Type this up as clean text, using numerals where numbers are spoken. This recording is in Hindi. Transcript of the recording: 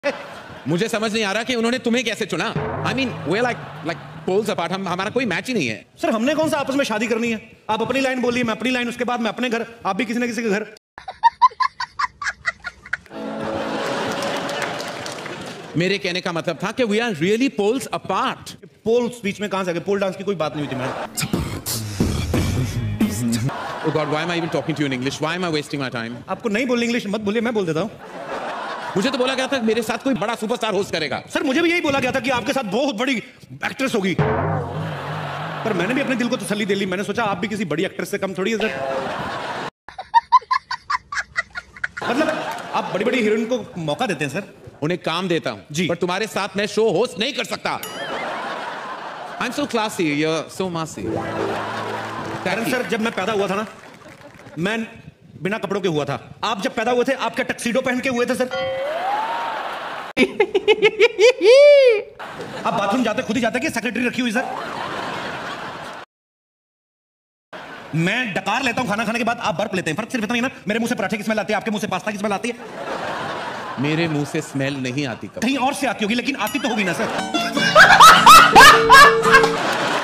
मुझे समझ नहीं आ रहा कि उन्होंने तुम्हें कैसे चुना। I mean, we're like poles apart. हमारा कोई मैच ही नहीं है। सर हमने कौन सा आपस में शादी करनी है? आप अपनी लाइन बोलिए, मैं अपनी लाइन, उसके बाद मैं अपने घर, आप भी किसी न किसी के घर। मेरे कहने का मतलब था कि we are really poles apart. Poles बीच में कहां से आ गए? पोल डांस की कोई बात नहीं हुई थी मैं। Oh God, why am I even talking to you in English? Why am I wasting my time? आपको नहीं बोलनी इंग्लिश मत बोलिए, मैं बोल देता हूँ। मुझे तो बोला गया था मेरे साथ कोई बड़ा सुपरस्टार होस्ट करेगा। सर मुझे भी यही बोला गया था कि आपके साथ बहुत बड़ी एक्ट्रेस होगी, पर मैंने भी अपने दिल को तसल्ली दे ली। मैंने सोचा आप भी किसी बड़ी एक्ट्रेस से कम थोड़ी है सर। मतलब आप बड़ी बड़ी हीरोइन को मौका देते हैं सर। उन्हें काम देता हूं जी, पर तुम्हारे साथ मैं शो होस्ट नहीं कर सकता। I'm so classy, you're so massy. कारण सर जब मैं पैदा हुआ था ना, मैं बिना कपड़ों के हुआ था। आप जब पैदा हुए थे आप क्या टक्सीडो पहन के हुए थे सर? आप बाथरूम जाते खुद ही जाते कि सेक्रेटरी रखी हुई सर? मैं डकार लेता हूं खाना खाने के बाद, आप बर्फ लेते हैं। फर्क सिर्फ इतना ही ना, मेरे मुंह से पराठे की स्मेल आती है, आपके मुंह से पास्ता की स्मेल आती है। मेरे मुंह से स्मेल नहीं आती, कहीं और से आती होगी, लेकिन आती तो होगी ना सर।